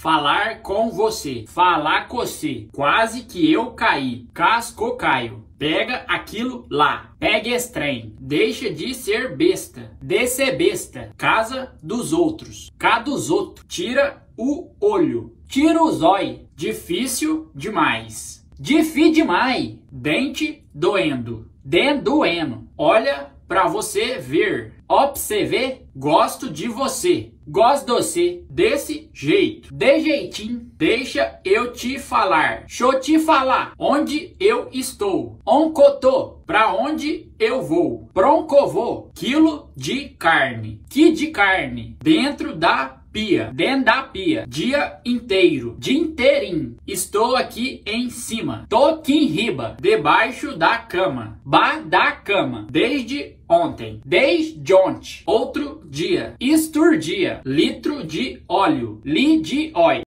falar com você, falar com você, quase que eu caí, casco caio. Pega aquilo lá, pega estranho, deixa de ser besta, de ser besta, casa dos outros, cá dos outros, tira o olho, tira o zóio, difícil demais, demais, dente doendo, doendo, olha pra você ver, ó pra você ver, gosto de você, gosto de você, desse jeito, de jeitinho, deixa eu te falar, deixa eu te falar, onde eu estou, onde eu tô, pra onde eu vou, pronto eu vou, quilo de carne, que de carne, dentro da pia, dia inteiro, dia inteirinho, estou aqui em cima, tô aqui em riba, debaixo da cama, da cama, desde ontem, outro dia, esturdia, litro de óleo, li de óleo.